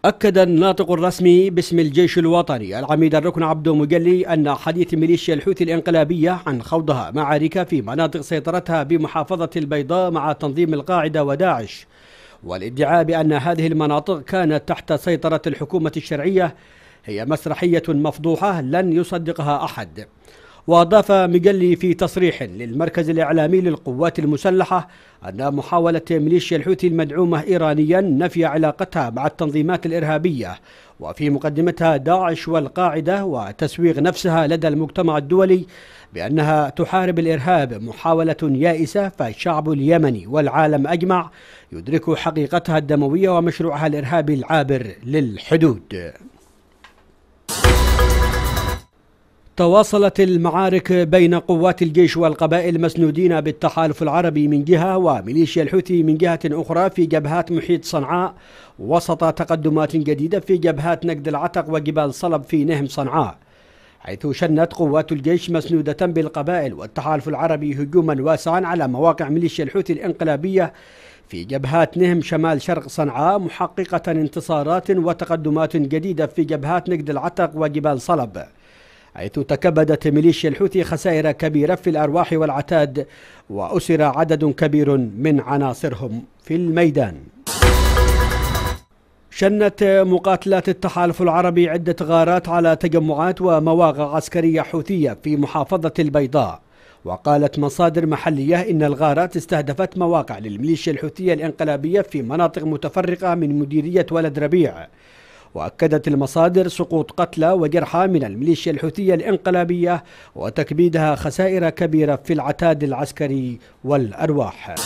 أكد الناطق الرسمي باسم الجيش الوطني العميد الركن عبدو مقلي أن حديث ميليشيا الحوثي الانقلابية عن خوضها معارك في مناطق سيطرتها بمحافظة البيضاء مع تنظيم القاعدة وداعش، والادعاء بأن هذه المناطق كانت تحت سيطرة الحكومة الشرعية هي مسرحية مفضوحة لن يصدقها أحد. وأضاف مقلي في تصريح للمركز الإعلامي للقوات المسلحة أن محاولة ميليشيا الحوثي المدعومة إيرانيا نفي علاقتها مع التنظيمات الإرهابية وفي مقدمتها داعش والقاعدة، وتسويغ نفسها لدى المجتمع الدولي بأنها تحارب الإرهاب محاولة يائسة، فالشعب اليمني والعالم أجمع يدرك حقيقتها الدموية ومشروعها الإرهابي العابر للحدود. تواصلت المعارك بين قوات الجيش والقبائل المسنودين بالتحالف العربي من جهة وميليشيا الحوثي من جهة أخرى في جبهات محيط صنعاء، وسط تقدمات جديدة في جبهات نقد العتق وجبال صلب في نهم صنعاء، حيث شنت قوات الجيش مسنودة بالقبائل والتحالف العربي هجوما واسعا على مواقع ميليشيا الحوثي الانقلابية في جبهات نهم شمال شرق صنعاء، محققة انتصارات وتقدمات جديدة في جبهات نقد العتق وجبال صلب، حيث تكبدت ميليشيا الحوثي خسائر كبيرة في الأرواح والعتاد، وأسر عدد كبير من عناصرهم في الميدان. شنت مقاتلات التحالف العربي عدة غارات على تجمعات ومواقع عسكرية حوثية في محافظة البيضاء، وقالت مصادر محلية إن الغارات استهدفت مواقع للميليشيا الحوثية الانقلابية في مناطق متفرقة من مديرية ولد ربيع. وأكدت المصادر سقوط قتلى وجرحى من الميليشيا الحوثية الانقلابية وتكبيدها خسائر كبيرة في العتاد العسكري والأرواح.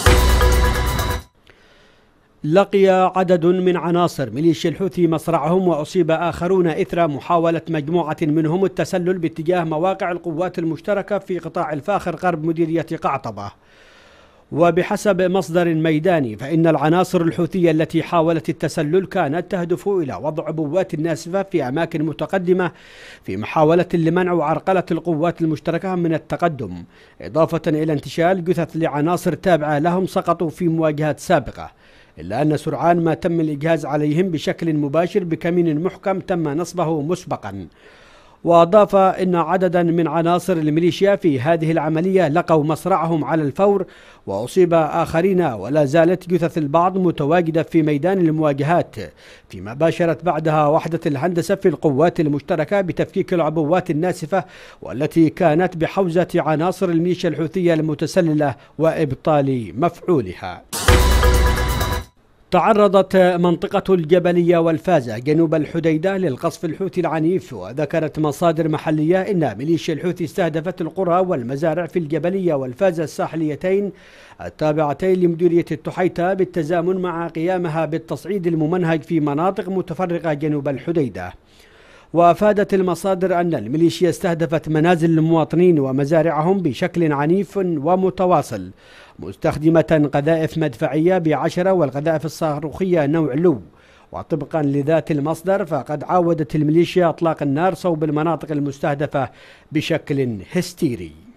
لقي عدد من عناصر ميليشيا الحوثي مصرعهم وأصيب آخرون إثر محاولة مجموعة منهم التسلل باتجاه مواقع القوات المشتركة في قطاع الفاخر غرب مديرية قعطبة. وبحسب مصدر ميداني فإن العناصر الحوثية التي حاولت التسلل كانت تهدف إلى وضع عبوات ناسفة في أماكن متقدمة في محاولة لمنع وعرقلة القوات المشتركة من التقدم، إضافة إلى انتشال جثث لعناصر تابعة لهم سقطوا في مواجهات سابقة، إلا أن سرعان ما تم الإجهاز عليهم بشكل مباشر بكمين محكم تم نصبه مسبقا. وأضاف إن عددا من عناصر الميليشيا في هذه العملية لقوا مصرعهم على الفور، وأصيب آخرين ولا زالت جثث البعض متواجدة في ميدان المواجهات، فيما باشرت بعدها وحدة الهندسة في القوات المشتركة بتفكيك العبوات الناسفة والتي كانت بحوزة عناصر الميليشيا الحوثية المتسللة وإبطال مفعولها. تعرضت منطقة الجبلية والفازة جنوب الحديدة للقصف الحوثي العنيف، وذكرت مصادر محلية إن ميليشيا الحوثي استهدفت القرى والمزارع في الجبلية والفازة الساحليتين التابعتين لمديرية التحيتة بالتزامن مع قيامها بالتصعيد الممنهج في مناطق متفرقة جنوب الحديدة. وأفادت المصادر أن الميليشيا استهدفت منازل المواطنين ومزارعهم بشكل عنيف ومتواصل، مستخدمة قذائف مدفعية ب10 والقذائف الصاروخية نوع لو. وطبقا لذات المصدر فقد عاودت الميليشيا إطلاق النار صوب المناطق المستهدفة بشكل هستيري.